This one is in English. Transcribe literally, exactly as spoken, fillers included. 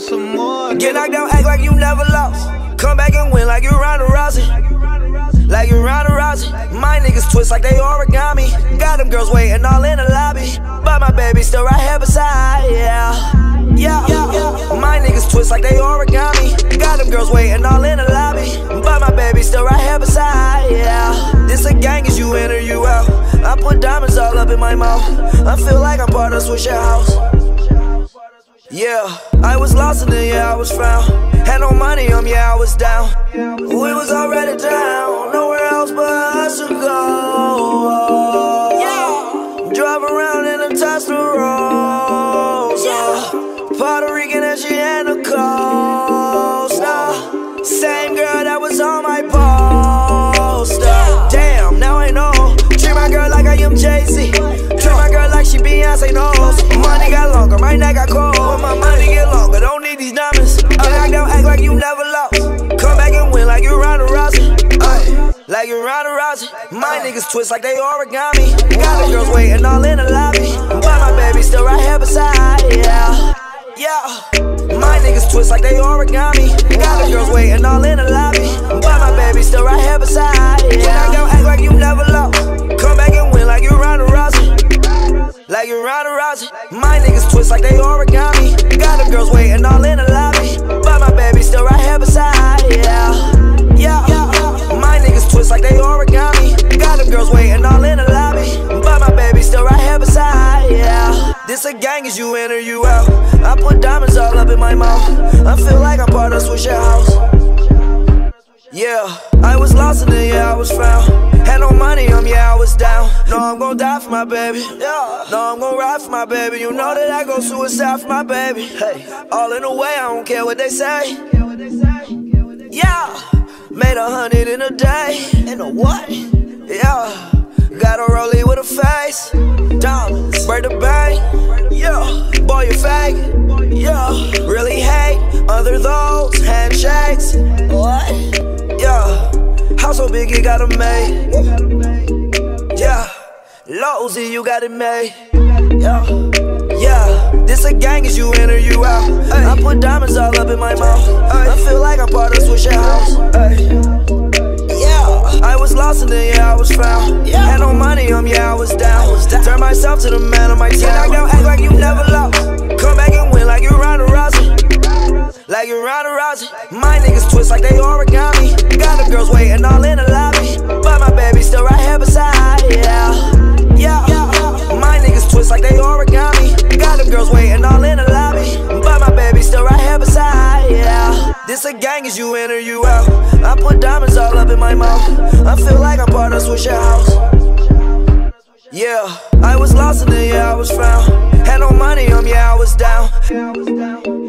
want some more. Get knocked down, act like you never lost. Come back and win like you Ronda Rousey. Like you Ronda Rousey. My niggas twist like they origami. Got them girls waiting all in the lobby, but my baby still right here beside, yeah. Yeah, yeah. My niggas twist like they origami. Got them girls waiting all in the lobby, but my baby still right here beside, yeah. This a gang, is you in or you out? I put diamonds all up in my mouth. I feel like I'm part of Swisher House. Yeah, I was lost and then yeah I was found. Had no money on, yeah I was down. We was already down, nowhere else but us to go. Yeah, drive around in a Testarossa. Yeah, Puerto Rican and she had the coast. Nah, same girl that was on my poster. Damn, now I know. Treat my girl like I am Jay-Z. Treat my girl like she Beyonce knows. Money got longer, my neck got cold. When my money get longer, don't need these diamonds. Get knocked down, act like you never lost. Come back and win like you Ronda Rousey. Ay, like you Ronda Rousey. My niggas twist like they origami. Got the girls waiting all in the lobby, but my baby still right here beside, yeah. Yeah, my niggas twist like they origami. Got the girls waiting all in the lobby, but my baby still right here beside, yeah. Get knocked down, act like you never lost. Come back and win like you Ronda Rousey. Like you Ronda Rousey. My niggas twist like they origami. Got them girls waiting all in the lobby, but my baby still right here beside, yeah. Yeah, my niggas twist like they origami. Got them girls waiting all in the lobby, but my baby still right here beside, yeah. This a gang, is you in or you out? I put diamonds all up in my mouth. I feel like I'm part of Swisher House. Yeah, I was lost and then yeah I was found. Had no money on, yeah I was down. No, I'm gon' die for my baby. Yeah, no, I'm gon' ride for my baby. You know that I go suicide for my baby. Hey, all in the way, I don't care what they say. Yeah, made a hundred in a day. In a what? Yeah, got a rollie with a face. Dollars, break the bank. Yeah, boy you fake. Yeah, really hate under those handshakes. What? Yeah, house so big it got it made. Yeah, Losey you got it made. Yeah, yeah. This a gang, is you in or you out? Ay, I put diamonds all up in my mouth. Ay, I feel like I'm part of Swisher House. Ay, yeah, I was lost and then yeah I was found. Yeah. Had no money on, yeah I was down. I was down. Turn myself to the man on my team. Get knocked down, act like you never lost. Come back and win like you Ronda Rousey. Like you Ronda Rousey. My niggas twist like they origami. Got them girls waiting all in the lobby, but my baby still right here beside, yeah. Yeah, my niggas twist like they origami. Got them girls waiting all in the lobby, but my baby still right here beside, yeah. This a gang, is you in or you out? I put diamonds all up in my mouth. I feel like I'm part of Swisher House. Yeah, I was lost and then yeah I was found. Had no money on, yeah I was down.